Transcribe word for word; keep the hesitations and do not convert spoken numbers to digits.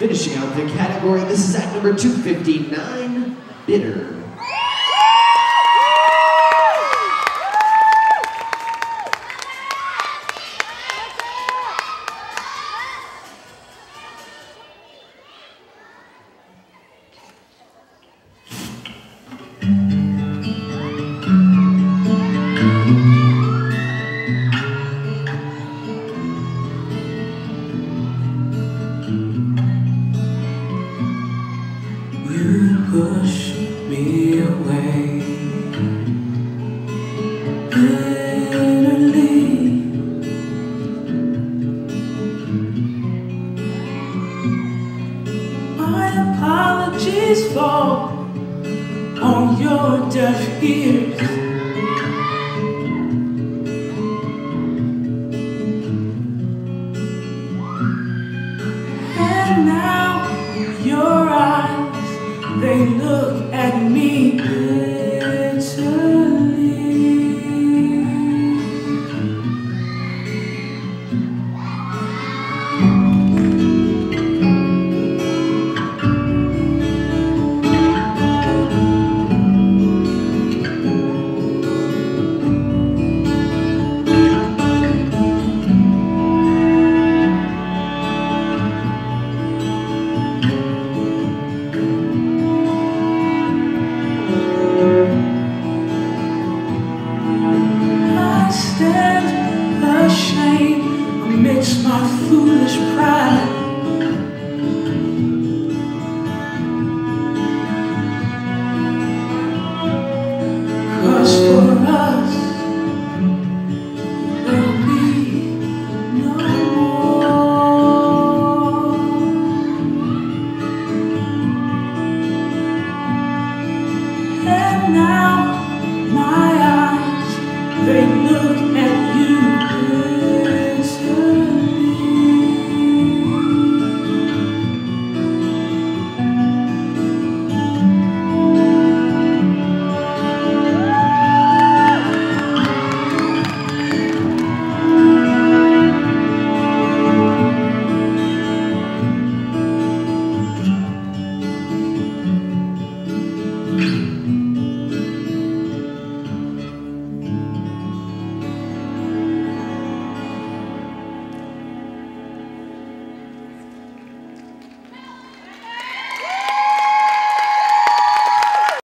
Finishing out the category, this is at number two fifty-nine, Bitter. Push me away bitterly. My apologies fall on your deaf ears. And now your eyes, they look at me bitterly. Stand ashamed amidst my foolish pride.